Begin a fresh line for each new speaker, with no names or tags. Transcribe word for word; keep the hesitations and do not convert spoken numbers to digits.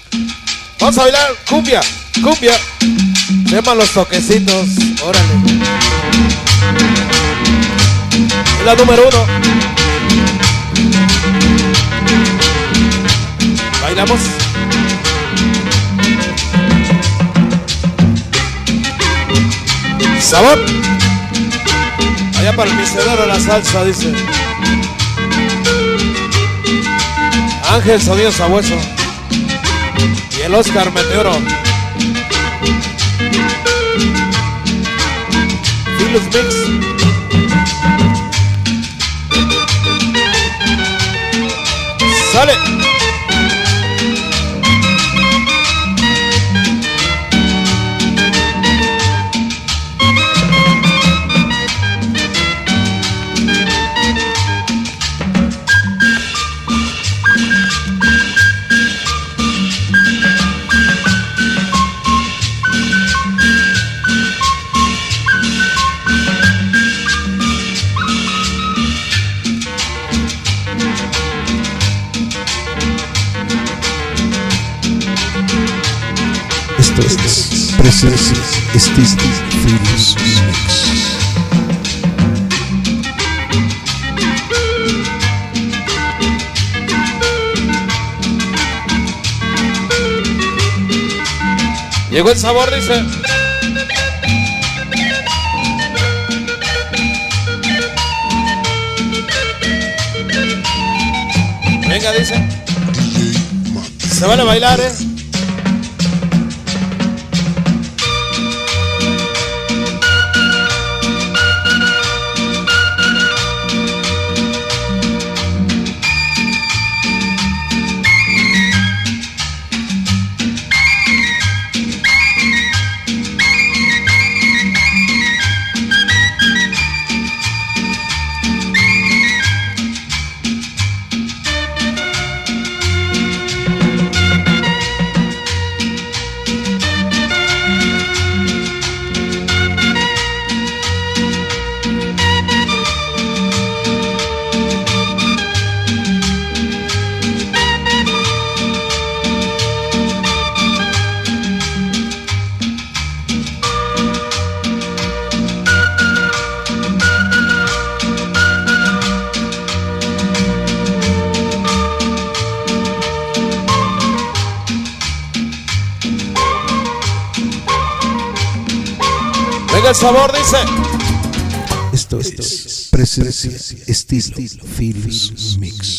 Vamos a bailar cumbia, cumbia. Se llaman los toquecitos, órale. Es la número uno. Bailamos. Sabor. Allá para el misionero de la salsa, dice Ángel Sonido Sabueso y el Oscar Meteoro. Philus Mix. Sale.
Esto es Presencia Estilo Philus Mix.
Llegó el sabor, dice. Venga, dice. Se van a bailar, eh. Venga el sabor, dice.
Esto es Presencia Estilo Philus Mix.